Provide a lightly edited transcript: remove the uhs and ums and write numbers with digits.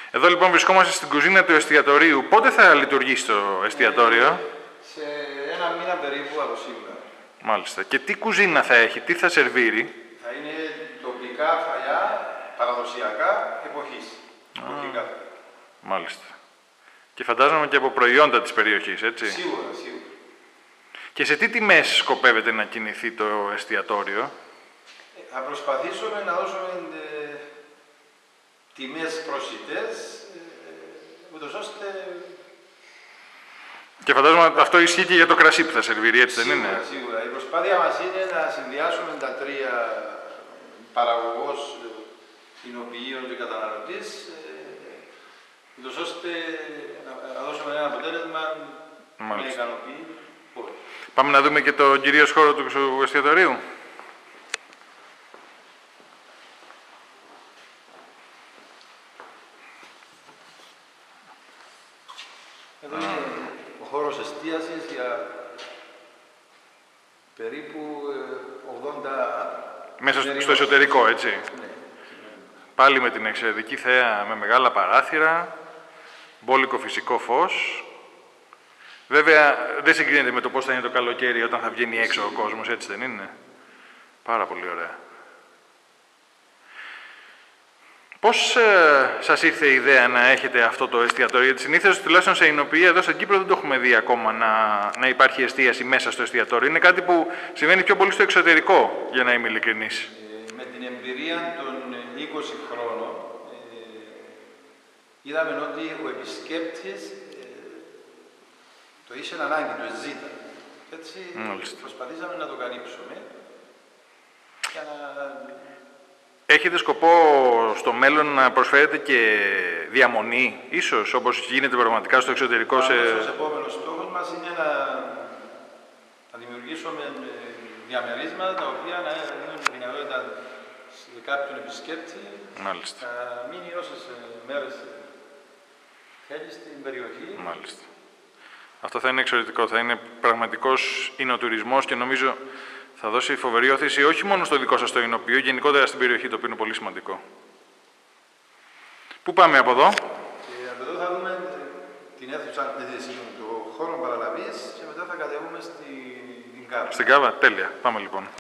Εδώ λοιπόν βρισκόμαστε στην κουζίνα του εστιατορίου. Πότε θα λειτουργήσει το εστιατόριο? Σε ένα μήνα περίπου από σήμερα. Μάλιστα. Και τι κουζίνα θα έχει, τι θα σερβίρει? Θα είναι τοπικά φαγιά, παραδοσιακά, εποχής. Εποχικά. Μάλιστα. Και φαντάζομαι και από προϊόντα της περιοχής, έτσι. Σίγουρα, σίγουρα. Και σε τι τιμές σκοπεύετε να κινηθεί το εστιατόριο? Θα προσπαθήσουμε να δώσουμε τιμές προσιτές, ούτως ώστε... Και φαντάζομαι αυτό ισχύει και για το κρασί που θα σερβίρει, έτσι δεν είναι? Σίγουρα. Η προσπάθεια μας είναι να συνδυάσουμε τα τρία, παραγωγός, κοινοποιείων και καταναλωτής, ούτως ώστε να δώσουμε ένα αποτέλεσμα με ικανοποιεί. Πάμε να δούμε και το κυρίως χώρο του εστιατορίου. Εδώ είναι ο χώρος εστίασης για περίπου 80... Μέσα στο εσωτερικό, έτσι. Ναι. Πάλι με την εξαιρετική θέα, με μεγάλα παράθυρα, μπόλικο φυσικό φως. Βέβαια, δεν συγκρίνεται με το πώς θα είναι το καλοκαίρι όταν θα βγαίνει έξω ο κόσμος, έτσι δεν είναι? Πάρα πολύ ωραία. Πώς σας ήρθε η ιδέα να έχετε αυτό το εστιατόριο? Γιατί συνήθως, τουλάχιστον σε εινοποιία, εδώ στην Κύπρο δεν το έχουμε δει ακόμα να υπάρχει εστίαση μέσα στο εστιατόριο. Είναι κάτι που συμβαίνει πιο πολύ στο εξωτερικό, για να είμαι ειλικρινής. Με την εμπειρία των 20 χρόνων, είδαμε ότι ο επισκέπτης το είχε ανάγκη, το ζήτα. Έτσι προσπαθήσαμε να το καλύψουμε για να... Έχετε σκοπό στο μέλλον να προσφέρετε και διαμονή, ίσως, όπως γίνεται πραγματικά στο εξωτερικό? Ο επόμενος στόχος μας είναι να δημιουργήσουμε διαμερίσματα τα οποία να έχουν τη δυνατότητα σε κάποιον επισκέπτη να μείνει όσες μέρες θέλει στην περιοχή. Μάλιστα. Αυτό θα είναι εξαιρετικό, θα είναι πραγματικός εινοτουρισμός και νομίζω θα δώσει φοβερή όθηση όχι μόνο στο δικό σας το εινοποιείο, γενικότερα στην περιοχή, το οποίο είναι πολύ σημαντικό. Πού πάμε από εδώ? Από εδώ θα δούμε την αίθουσα, το χώρο παραλαβής και μετά θα κατεβούμε στην Κάβα. Στην Κάβα, τέλεια. Πάμε λοιπόν.